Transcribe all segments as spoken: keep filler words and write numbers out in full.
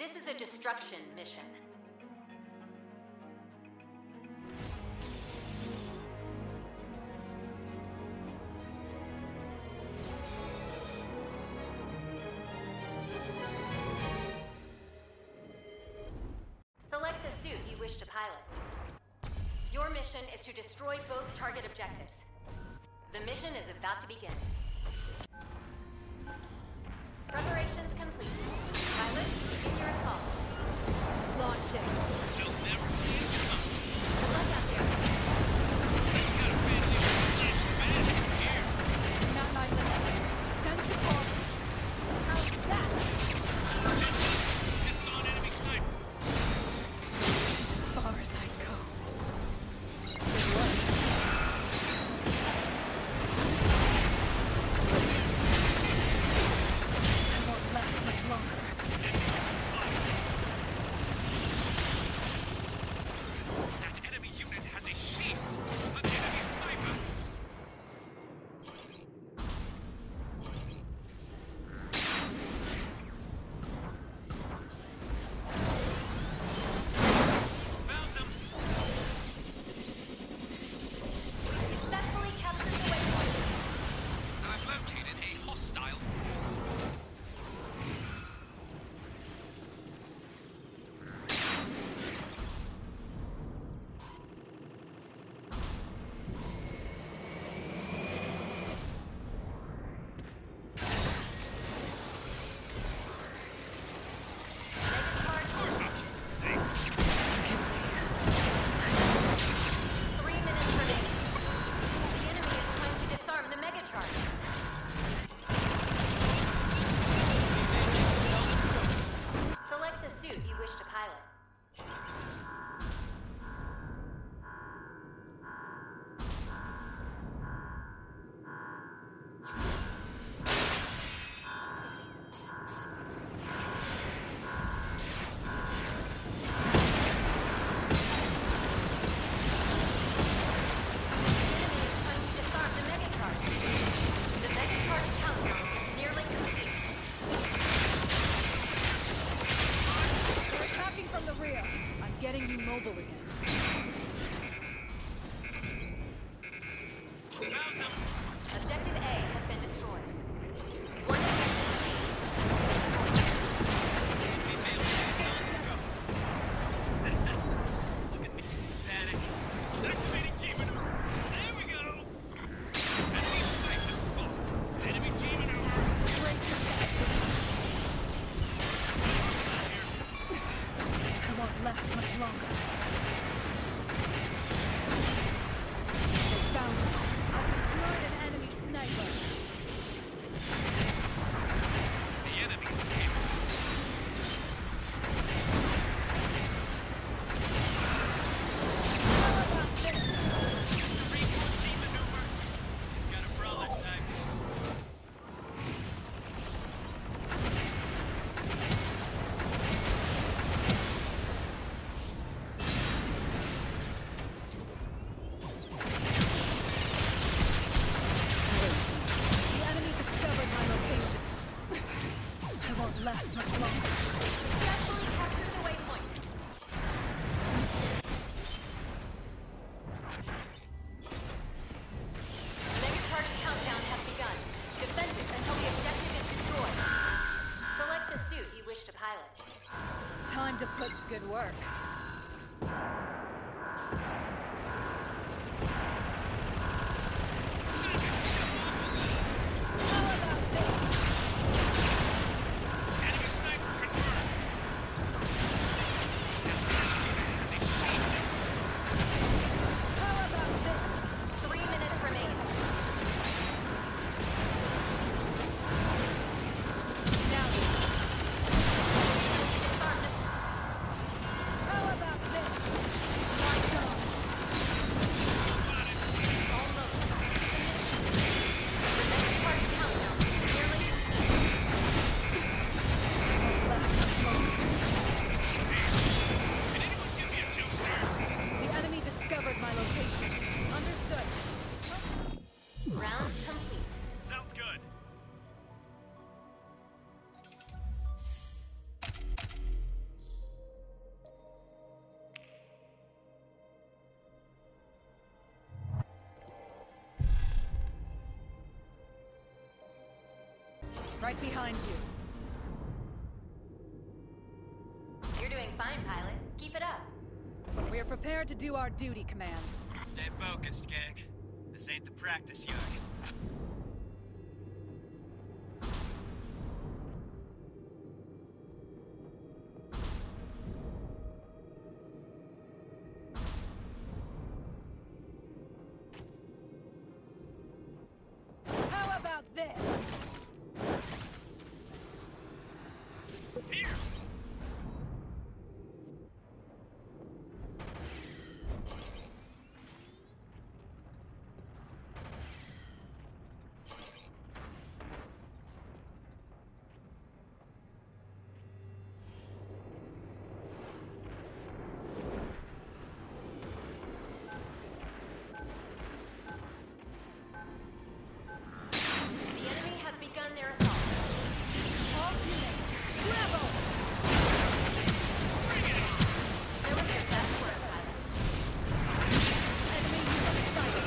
This is a destruction mission. Select the suit you wish to pilot. Your mission is to destroy both target objectives. The mission is about to begin. Preparations complete. Pilots, begin your assault. Launching. You'll never see it coming. Good luck out there. I've got a family of magic here. Not my limit. Send support. How's that? Just saw an enemy sniper. This is as far as I go. Good work. I won't last much longer. That enemy unit has a shield. An enemy sniper. Found them. Successfully captured the waypoint. I've located a hostile. Course option. Safe. Three minutes remaining. The enemy is trying to disarm the Megacharge. Select the suit you wish to pilot. The enemy is trying to disarm the Megacharge. The Megacharge countdown is nearly complete. They're attacking from the rear. I'm getting you mobile again. Found them. Objective A has been destroyed. One objective Enemy melee sounds go. Look at me. Panic. Activating G maneuver. There we go. Enemy sniper spotted. Enemy G maneuver. Brace yourself. I won't last much longer. They found us. I've destroyed an enemy sniper. The enemy is here. How about this? Recon G maneuver. Got a brawler type. The enemy discovered my location. I won't last much longer. successfully captured the waypoint. Megacharge countdown has begun. Defend it until the objective is destroyed. Select the suit you wish to pilot. Time to put good work. How about this? Enemy sniper confirmed. Unit has a shield. How about this? Three minutes remaining. Now, Disarm the how about this? Watch out. Right behind you. You're doing fine, pilot. Keep it up. We are prepared to do our duty, Command. Stay focused, gang. This ain't the practice yard. How about this? Here! The enemy has begun their assault. All units, scramble! There was your best work, pilot. Enemy unit sighted.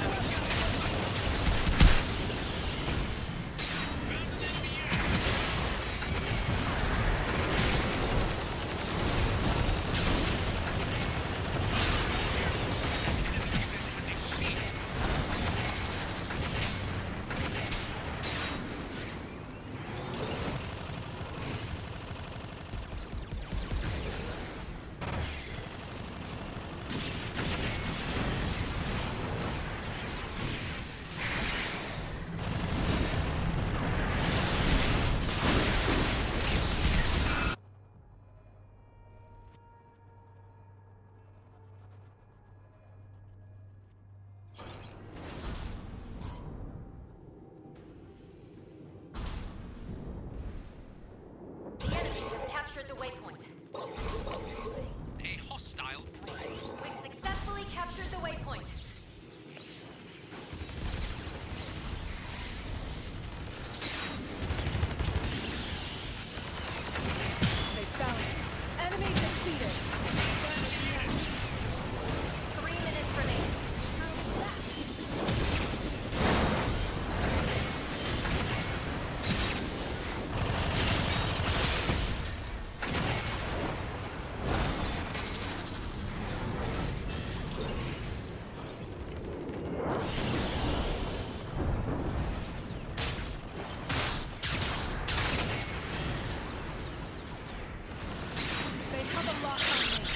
The enemy has captured the waypoint. A hostile brawl. We've successfully captured the waypoint. They found it. Enemy defeated. Three minutes remaining. They have a lock on me.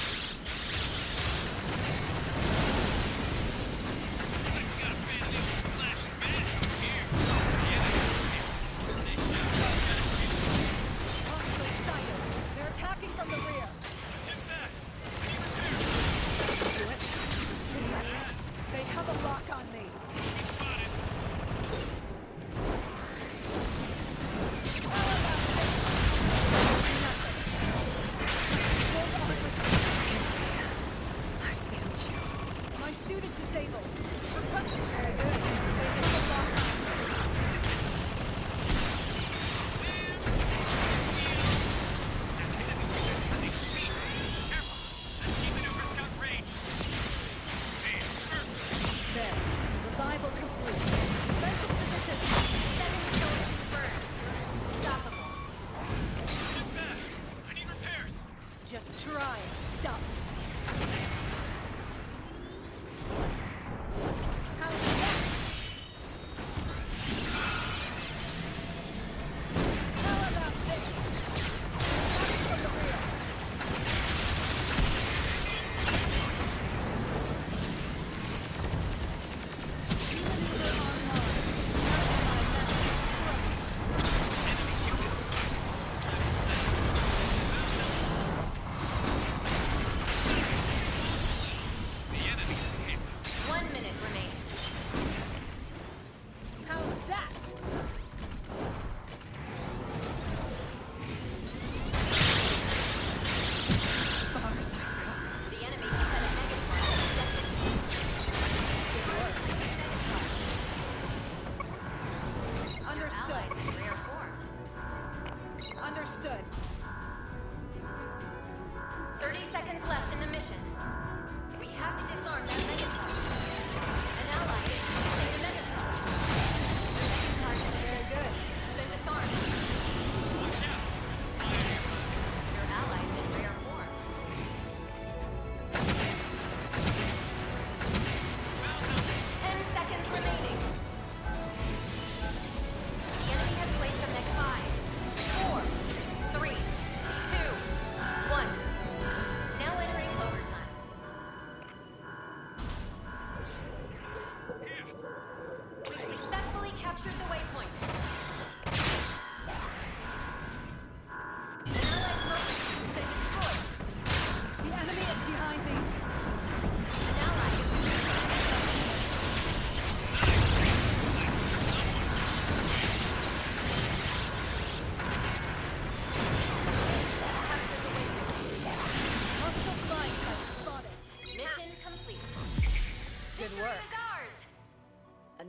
I've got a fan of these slash and bash over here. The enemy's here. Stay sharp. Gotta shoot. Hostile sighted. They're attacking from the rear. Get back. Need repairs. Do it. They have a lock on me. Enemy spotted. I failed you. My suit is disabled. Requesting very good. They have a lock on me. That enemy uses a sheep. Careful. The G maneuver's got range. Hey, perfect. There. Revival complete. Defensive position. Seven kills confirmed. Unstoppable. Get back. I need repairs. Just try and stop me. How's that? How about this? Attacking from the rear. Maneuver online. Now my master stroke. Enemy units.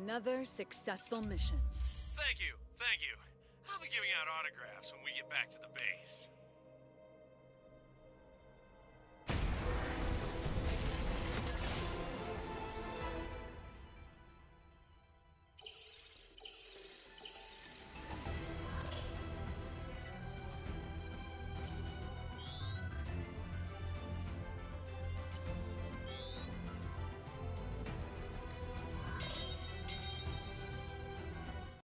Another successful mission. Thank you, thank you. I'll be giving out autographs when we get back to the base.